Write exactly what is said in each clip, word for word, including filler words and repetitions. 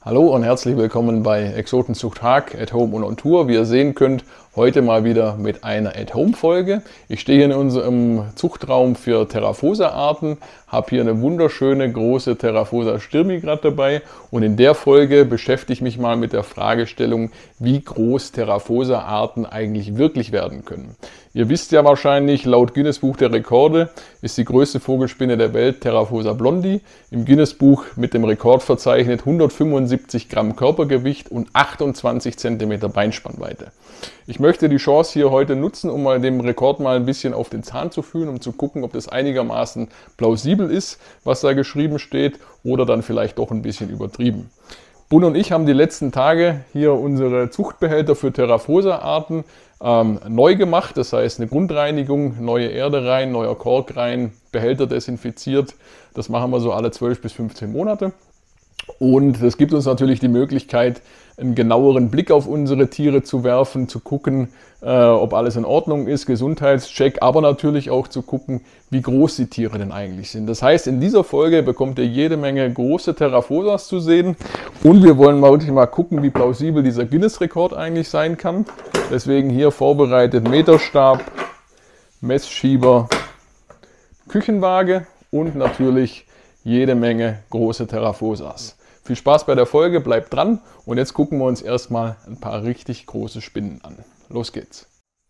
Hallo und herzlich willkommen bei Exotenzucht Haag at Home und on Tour. Wie ihr sehen könnt, heute mal wieder mit einer At-Home-Folge. Ich stehe hier in unserem Zuchtraum für Theraphosa-Arten, habe hier eine wunderschöne große Theraphosa styrmi gerade dabei und in der Folge beschäftige ich mich mal mit der Fragestellung, wie groß Theraphosa-Arten eigentlich wirklich werden können. Ihr wisst ja wahrscheinlich, laut Guinness-Buch der Rekorde ist die größte Vogelspinne der Welt Theraphosa blondi. Im Guinness-Buch mit dem Rekord verzeichnet hundertfünfundsiebzig Gramm Körpergewicht und achtundzwanzig Zentimeter Beinspannweite. Ich möchte die Chance hier heute nutzen, um mal dem Rekord mal ein bisschen auf den Zahn zu fühlen, um zu gucken, ob das einigermaßen plausibel ist, was da geschrieben steht, oder dann vielleicht doch ein bisschen übertrieben. Bun und ich haben die letzten Tage hier unsere Zuchtbehälter für Theraphosa-Arten ähm, neu gemacht. Das heißt, eine Grundreinigung, neue Erde rein, neuer Kork rein, Behälter desinfiziert. Das machen wir so alle zwölf bis fünfzehn Monate. Und das gibt uns natürlich die Möglichkeit, einen genaueren Blick auf unsere Tiere zu werfen, zu gucken, äh, ob alles in Ordnung ist, Gesundheitscheck, aber natürlich auch zu gucken, wie groß die Tiere denn eigentlich sind. Das heißt, in dieser Folge bekommt ihr jede Menge große Theraphosas zu sehen und wir wollen mal wirklich mal gucken, wie plausibel dieser Guinness-Rekord eigentlich sein kann. Deswegen hier vorbereitet Meterstab, Messschieber, Küchenwaage und natürlich jede Menge große Theraphosas. Viel Spaß bei der Folge, bleibt dran und jetzt gucken wir uns erstmal ein paar richtig große Spinnen an. Los geht's!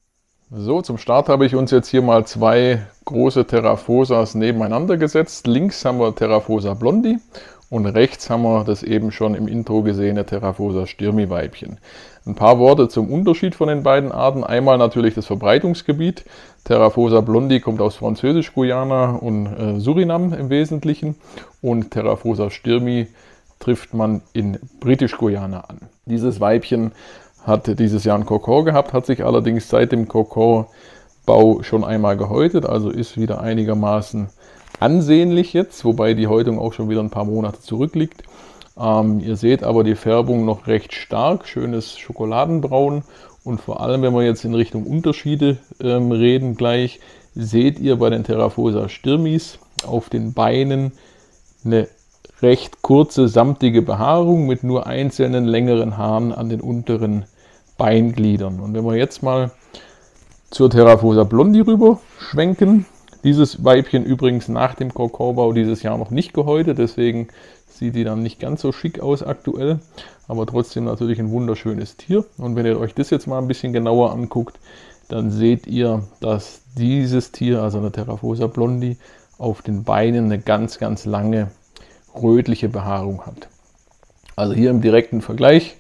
So, zum Start habe ich uns jetzt hier mal zwei große Theraphosas nebeneinander gesetzt. Links haben wir Theraphosa blondi und rechts haben wir das eben schon im Intro gesehene Theraphosa styrmi Weibchen. Ein paar Worte zum Unterschied von den beiden Arten. Einmal natürlich das Verbreitungsgebiet. Theraphosa blondi kommt aus Französisch-Guyana und äh, Surinam im Wesentlichen und Theraphosa styrmi trifft man in Britisch-Guyana an. Dieses Weibchen hat dieses Jahr einen Kokon gehabt, hat sich allerdings seit dem Kokonbau schon einmal gehäutet, also ist wieder einigermaßen ansehnlich jetzt, wobei die Häutung auch schon wieder ein paar Monate zurückliegt. Ähm, ihr seht aber die Färbung noch recht stark, schönes Schokoladenbraun und vor allem, wenn wir jetzt in Richtung Unterschiede ähm, reden gleich, seht ihr bei den Theraphosa styrmis auf den Beinen eine recht kurze, samtige Behaarung mit nur einzelnen längeren Haaren an den unteren Beingliedern. Und wenn wir jetzt mal zur Theraphosa blondi rüber schwenken, dieses Weibchen übrigens nach dem Kokonbau dieses Jahr noch nicht gehäutet, deswegen sieht die dann nicht ganz so schick aus aktuell, aber trotzdem natürlich ein wunderschönes Tier. Und wenn ihr euch das jetzt mal ein bisschen genauer anguckt, dann seht ihr, dass dieses Tier, also eine Theraphosa blondi, auf den Beinen eine ganz, ganz lange rötliche Behaarung hat. Also hier im direkten Vergleich,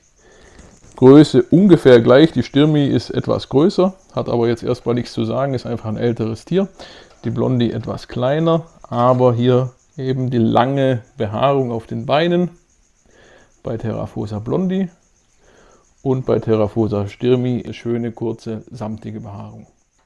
Größe ungefähr gleich, die Styrmi ist etwas größer, hat aber jetzt erstmal nichts zu sagen, ist einfach ein älteres Tier. Die Blondi etwas kleiner, aber hier eben die lange Behaarung auf den Beinen bei Theraphosa blondi und bei Theraphosa styrmi schöne kurze samtige Behaarung.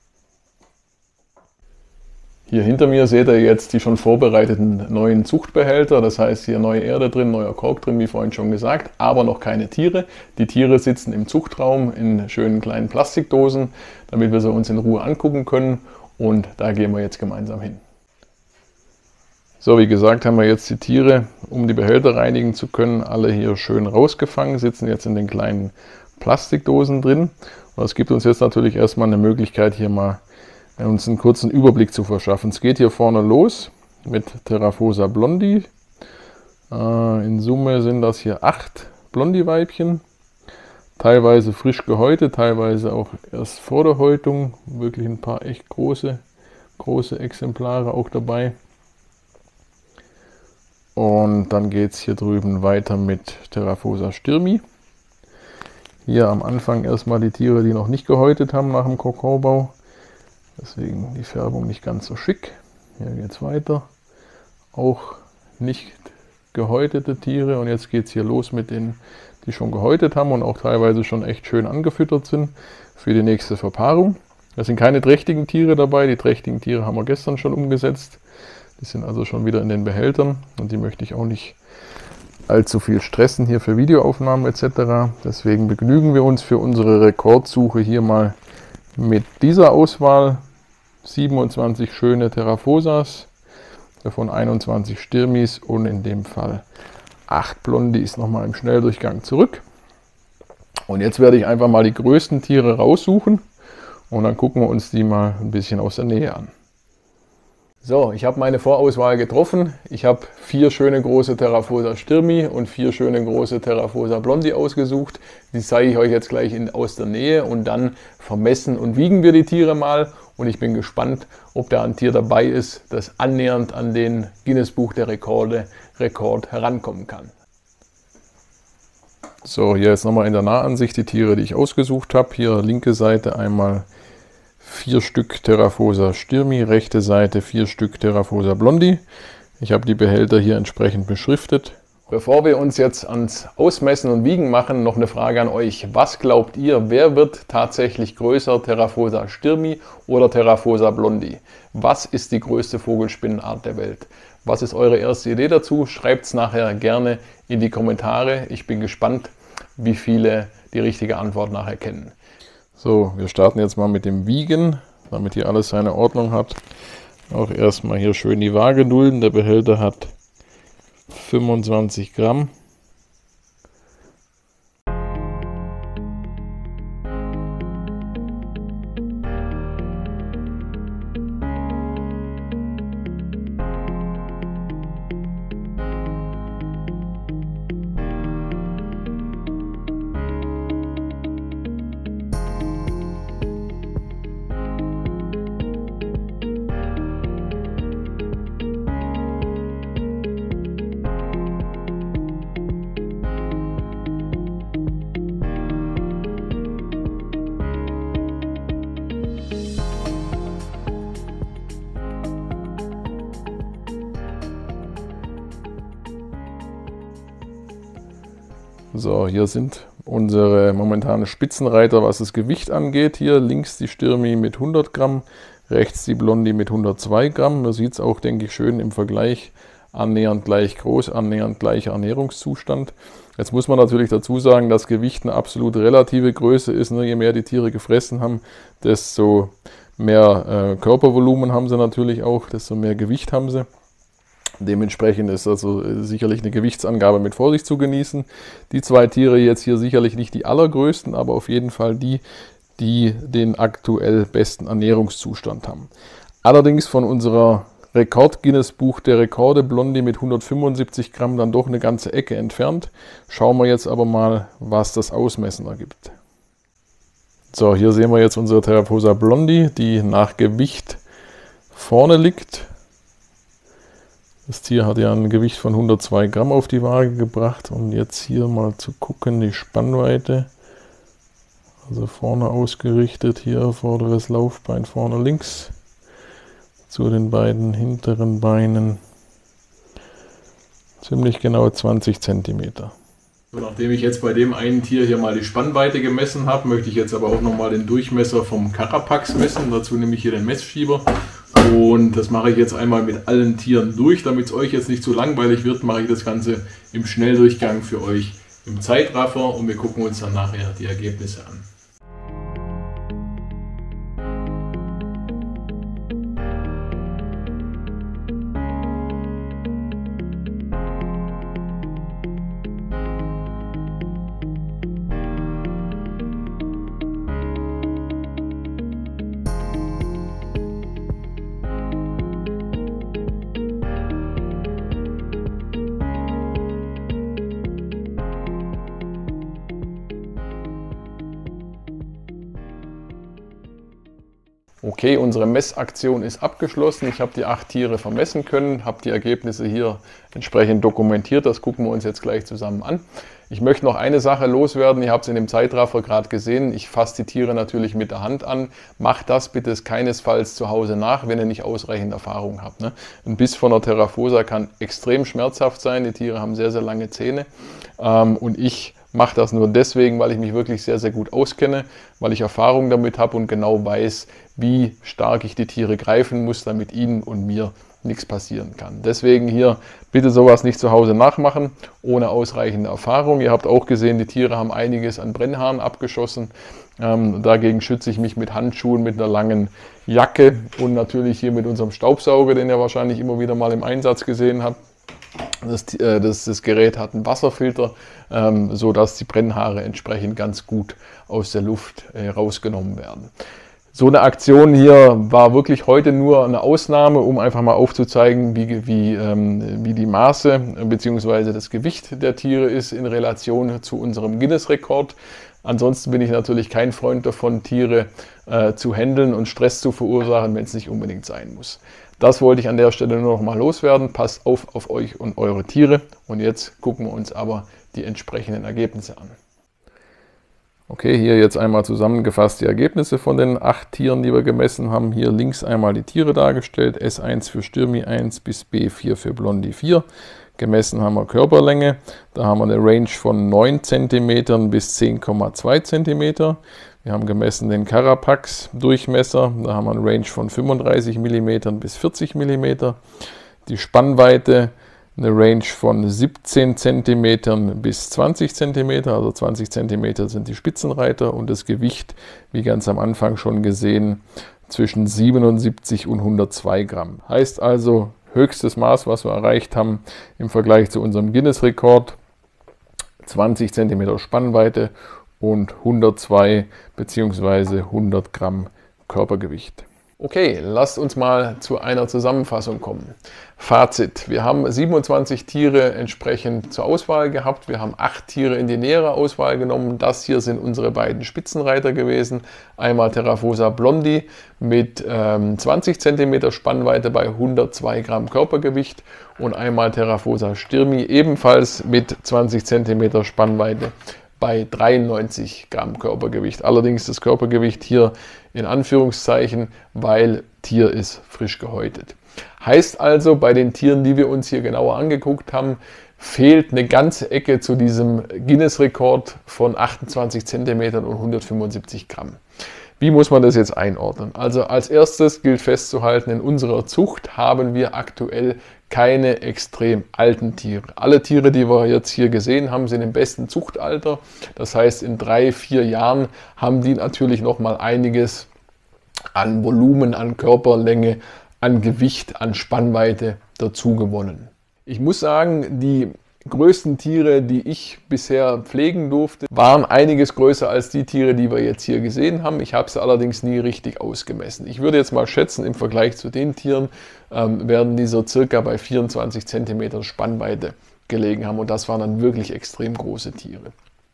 Hier hinter mir seht ihr jetzt die schon vorbereiteten neuen Zuchtbehälter, das heißt hier neue Erde drin, neuer Kork drin, wie vorhin schon gesagt, aber noch keine Tiere. Die Tiere sitzen im Zuchtraum in schönen kleinen Plastikdosen, damit wir sie uns in Ruhe angucken können und da gehen wir jetzt gemeinsam hin. So, wie gesagt, haben wir jetzt die Tiere, um die Behälter reinigen zu können, alle hier schön rausgefangen, sitzen jetzt in den kleinen Plastikdosen drin. Und das gibt uns jetzt natürlich erstmal eine Möglichkeit, hier mal uns einen kurzen Überblick zu verschaffen. Es geht hier vorne los mit Theraphosa blondi. Äh, in Summe sind das hier acht Blondi-Weibchen, teilweise frisch gehäutet, teilweise auch erst vor der Häutung. Wirklich ein paar echt große, große Exemplare auch dabei. Und dann geht es hier drüben weiter mit Theraphosa styrmi. Hier am Anfang erstmal die Tiere, die noch nicht gehäutet haben nach dem Kokonbau. Deswegen die Färbung nicht ganz so schick. Hier geht es weiter. Auch nicht gehäutete Tiere. Und jetzt geht es hier los mit denen, die schon gehäutet haben und auch teilweise schon echt schön angefüttert sind für die nächste Verpaarung. Es sind keine trächtigen Tiere dabei. Die trächtigen Tiere haben wir gestern schon umgesetzt. Die sind also schon wieder in den Behältern und die möchte ich auch nicht allzu viel stressen hier für Videoaufnahmen et cetera. Deswegen begnügen wir uns für unsere Rekordsuche hier mal mit dieser Auswahl. siebenundzwanzig schöne Theraphosas, davon einundzwanzig Styrmis und in dem Fall acht Blondis nochmal im Schnelldurchgang zurück. Und jetzt werde ich einfach mal die größten Tiere raussuchen und dann gucken wir uns die mal ein bisschen aus der Nähe an. So, ich habe meine Vorauswahl getroffen. Ich habe vier schöne große Terrafosa Stirmi und vier schöne große Terrafosa Blondi ausgesucht. Die zeige ich euch jetzt gleich in, aus der Nähe und dann vermessen und wiegen wir die Tiere mal. Und ich bin gespannt, ob da ein Tier dabei ist, das annähernd an den Guinness Buch der Rekorde Rekord herankommen kann. So, hier jetzt nochmal in der Nahansicht die Tiere, die ich ausgesucht habe. Hier linke Seite einmal vier Stück Terrafosa Stirmi, rechte Seite vier Stück Terrafosa Blondi. Ich habe die Behälter hier entsprechend beschriftet. Bevor wir uns jetzt ans Ausmessen und Wiegen machen, noch eine Frage an euch. Was glaubt ihr, wer wird tatsächlich größer, Terrafosa Stirmi oder Terrafosa Blondi? Was ist die größte Vogelspinnenart der Welt? Was ist eure erste Idee dazu? Schreibt es nachher gerne in die Kommentare. Ich bin gespannt, wie viele die richtige Antwort nachher kennen. So, wir starten jetzt mal mit dem Wiegen, damit hier alles seine Ordnung hat. Auch erstmal hier schön die Waage dulden. Der Behälter hat fünfundzwanzig Gramm. So, hier sind unsere momentanen Spitzenreiter, was das Gewicht angeht. Hier links die Stirmi mit hundert Gramm, rechts die Blondi mit hundertzwei Gramm. Man sieht es auch, denke ich, schön im Vergleich. Annähernd gleich groß, annähernd gleicher Ernährungszustand. Jetzt muss man natürlich dazu sagen, dass Gewicht eine absolut relative Größe ist. Je mehr die Tiere gefressen haben, desto mehr äh, Körpervolumen haben sie natürlich auch, desto mehr Gewicht haben sie. Dementsprechend ist also sicherlich eine Gewichtsangabe mit Vorsicht zu genießen. Die zwei Tiere jetzt hier sicherlich nicht die allergrößten, aber auf jeden Fall die, die den aktuell besten Ernährungszustand haben. Allerdings von unserer Rekord-Guinness-Buch der Rekorde Blondi mit hundertfünfundsiebzig Gramm dann doch eine ganze Ecke entfernt. Schauen wir jetzt aber mal, was das Ausmessen ergibt. So, hier sehen wir jetzt unsere Terrafosa Blondi, die nach Gewicht vorne liegt. Das Tier hat ja ein Gewicht von hundertzwei Gramm auf die Waage gebracht. Und jetzt hier mal zu gucken, die Spannweite. Also vorne ausgerichtet, hier vorderes Laufbein vorne links. Zu den beiden hinteren Beinen. Ziemlich genau zwanzig Zentimeter. So, nachdem ich jetzt bei dem einen Tier hier mal die Spannweite gemessen habe, möchte ich jetzt aber auch nochmal den Durchmesser vom Carapax messen. Dazu nehme ich hier den Messschieber. Und das mache ich jetzt einmal mit allen Tieren durch. Damit es euch jetzt nicht zu langweilig wird, mache ich das Ganze im Schnelldurchgang für euch im Zeitraffer und wir gucken uns dann nachher die Ergebnisse an. Okay, unsere Messaktion ist abgeschlossen. Ich habe die acht Tiere vermessen können, habe die Ergebnisse hier entsprechend dokumentiert. Das gucken wir uns jetzt gleich zusammen an. Ich möchte noch eine Sache loswerden. Ihr habt es in dem Zeitraffer gerade gesehen. Ich fasse die Tiere natürlich mit der Hand an. Macht das bitte keinesfalls zu Hause nach, wenn ihr nicht ausreichend Erfahrung habt. Ne? Ein Biss von der Terrafosa kann extrem schmerzhaft sein. Die Tiere haben sehr, sehr lange Zähne. Ähm, und ich mache das nur deswegen, weil ich mich wirklich sehr, sehr gut auskenne, weil ich Erfahrung damit habe und genau weiß, wie stark ich die Tiere greifen muss, damit ihnen und mir nichts passieren kann. Deswegen hier bitte sowas nicht zu Hause nachmachen, ohne ausreichende Erfahrung. Ihr habt auch gesehen, die Tiere haben einiges an Brennhaaren abgeschossen. Ähm, dagegen schütze ich mich mit Handschuhen, mit einer langen Jacke und natürlich hier mit unserem Staubsauger, den ihr wahrscheinlich immer wieder mal im Einsatz gesehen habt. Das, das, das Gerät hat einen Wasserfilter, ähm, sodass die Brennhaare entsprechend ganz gut aus der Luft äh, rausgenommen werden. So eine Aktion hier war wirklich heute nur eine Ausnahme, um einfach mal aufzuzeigen, wie, wie, ähm, wie die Maße bzw. das Gewicht der Tiere ist in Relation zu unserem Guinness-Rekord. Ansonsten bin ich natürlich kein Freund davon, Tiere äh, zu handeln und Stress zu verursachen, wenn es nicht unbedingt sein muss. Das wollte ich an der Stelle nur noch mal loswerden. Passt auf auf euch und eure Tiere. Und jetzt gucken wir uns aber die entsprechenden Ergebnisse an. Okay, hier jetzt einmal zusammengefasst die Ergebnisse von den acht Tieren, die wir gemessen haben. Hier links einmal die Tiere dargestellt. S eins für Stürmi eins bis B vier für Blondi vier. Gemessen haben wir Körperlänge. Da haben wir eine Range von neun Zentimetern bis zehn Komma zwei Zentimeter. Wir haben gemessen den Carapax-Durchmesser, da haben wir eine Range von fünfunddreißig Millimeter bis vierzig Millimeter. Die Spannweite, eine Range von siebzehn Zentimeter bis zwanzig Zentimeter, also zwanzig Zentimeter sind die Spitzenreiter, und das Gewicht, wie ganz am Anfang schon gesehen, zwischen siebenundsiebzig und hundertzwei Gramm. Heißt also höchstes Maß, was wir erreicht haben im Vergleich zu unserem Guinness-Rekord, zwanzig Zentimeter Spannweite und hundertzwei bzw. hundert Gramm Körpergewicht. Okay, lasst uns mal zu einer Zusammenfassung kommen. Fazit: Wir haben siebenundzwanzig Tiere entsprechend zur Auswahl gehabt. Wir haben acht Tiere in die nähere Auswahl genommen. Das hier sind unsere beiden Spitzenreiter gewesen. Einmal Terrafosa Blondi mit ähm, zwanzig Zentimeter Spannweite bei hundertzwei Gramm Körpergewicht und einmal Terrafosa Stürmi ebenfalls mit zwanzig Zentimeter Spannweite bei dreiundneunzig Gramm Körpergewicht. Allerdings das Körpergewicht hier in Anführungszeichen, weil Tier ist frisch gehäutet. Heißt also, bei den Tieren, die wir uns hier genauer angeguckt haben, fehlt eine ganze Ecke zu diesem Guinness-Rekord von achtundzwanzig Zentimetern und hundertfünfundsiebzig Gramm. Wie muss man das jetzt einordnen? Also als erstes gilt festzuhalten, in unserer Zucht haben wir aktuell keine extrem alten Tiere. Alle Tiere, die wir jetzt hier gesehen haben, sind im besten Zuchtalter. Das heißt, in drei, vier Jahren haben die natürlich noch mal einiges an Volumen, an Körperlänge, an Gewicht, an Spannweite dazu gewonnen. Ich muss sagen, die größten Tiere, die ich bisher pflegen durfte, waren einiges größer als die Tiere, die wir jetzt hier gesehen haben. Ich habe sie allerdings nie richtig ausgemessen. Ich würde jetzt mal schätzen, im Vergleich zu den Tieren ähm, werden die so circa bei vierundzwanzig Zentimeter Spannweite gelegen haben, und das waren dann wirklich extrem große Tiere.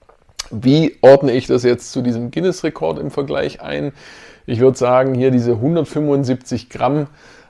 Wie ordne ich das jetzt zu diesem Guinness-Rekord im Vergleich ein? Ich würde sagen, hier diese hundertfünfundsiebzig Gramm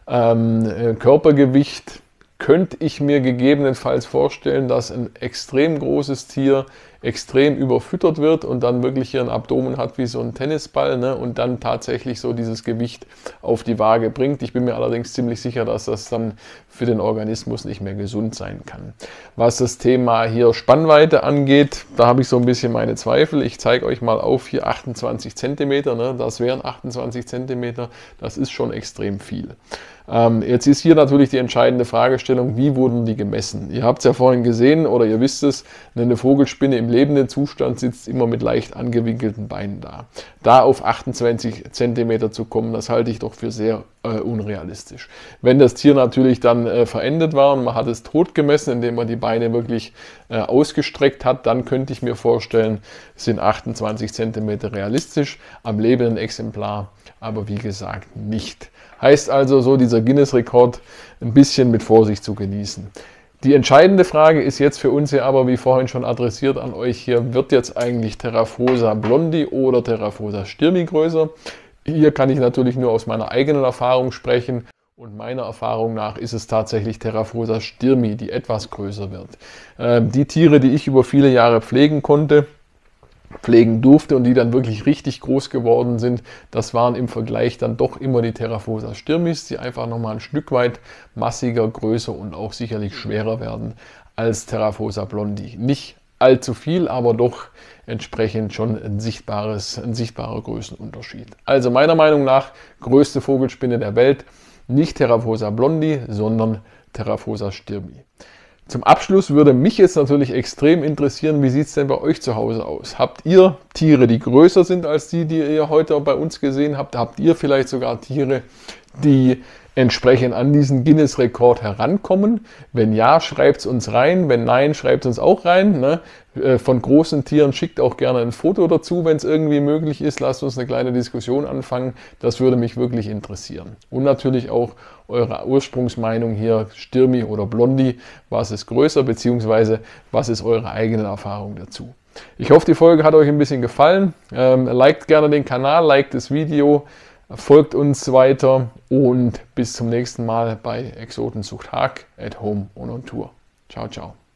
ähm, Körpergewicht könnte ich mir gegebenenfalls vorstellen, dass ein extrem großes Tier extrem überfüttert wird und dann wirklich hier ein Abdomen hat wie so ein Tennisball, ne, und dann tatsächlich so dieses Gewicht auf die Waage bringt. Ich bin mir allerdings ziemlich sicher, dass das dann für den Organismus nicht mehr gesund sein kann. Was das Thema hier Spannweite angeht, da habe ich so ein bisschen meine Zweifel. Ich zeige euch mal auf, hier achtundzwanzig Zentimeter, ne, das wären achtundzwanzig Zentimeter, das ist schon extrem viel. Ähm, jetzt ist hier natürlich die entscheidende Fragestellung, wie wurden die gemessen? Ihr habt es ja vorhin gesehen oder ihr wisst es, eine Vogelspinne im lebenden Zustand sitzt immer mit leicht angewinkelten Beinen da. Da auf achtundzwanzig Zentimeter zu kommen, das halte ich doch für sehr äh, unrealistisch. Wenn das Tier natürlich dann äh, verendet war und man hat es tot gemessen, indem man die Beine wirklich äh, ausgestreckt hat, dann könnte ich mir vorstellen, sind achtundzwanzig Zentimeter realistisch, am lebenden Exemplar aber wie gesagt nicht. Heißt also, so dieser Guinness-Rekord ein bisschen mit Vorsicht zu genießen. Die entscheidende Frage ist jetzt für uns ja aber, wie vorhin schon adressiert an euch hier, wird jetzt eigentlich Terrafosa Blondi oder Terrafosa Stürmi größer? Hier kann ich natürlich nur aus meiner eigenen Erfahrung sprechen, und meiner Erfahrung nach ist es tatsächlich Terrafosa Stürmi, die etwas größer wird. Ähm, die Tiere, die ich über viele Jahre pflegen konnte, pflegen durfte und die dann wirklich richtig groß geworden sind, das waren im Vergleich dann doch immer die Terrafosa Stürmis, die einfach nochmal ein Stück weit massiger, größer und auch sicherlich schwerer werden als Terrafosa Blondi. Nicht allzu viel, aber doch entsprechend schon ein, sichtbares, ein sichtbarer Größenunterschied. Also meiner Meinung nach größte Vogelspinne der Welt, nicht Terrafosa Blondi, sondern Terrafosa Stürmi. Zum Abschluss würde mich jetzt natürlich extrem interessieren, wie sieht es denn bei euch zu Hause aus? Habt ihr Tiere, die größer sind als die, die ihr heute bei uns gesehen habt? Habt ihr vielleicht sogar Tiere, die entsprechend an diesen Guinness-Rekord herankommen? Wenn ja, schreibt es uns rein. Wenn nein, schreibt es uns auch rein. Ne? Von großen Tieren schickt auch gerne ein Foto dazu, wenn es irgendwie möglich ist. Lasst uns eine kleine Diskussion anfangen. Das würde mich wirklich interessieren. Und natürlich auch eure Ursprungsmeinung hier, Stürmi oder Blondi. Was ist größer, beziehungsweise was ist eure eigene Erfahrung dazu? Ich hoffe, die Folge hat euch ein bisschen gefallen. Ähm, liked gerne den Kanal, liked das Video. Folgt uns weiter und bis zum nächsten Mal bei Exotenzucht Haag at Home und on Tour. Ciao, ciao.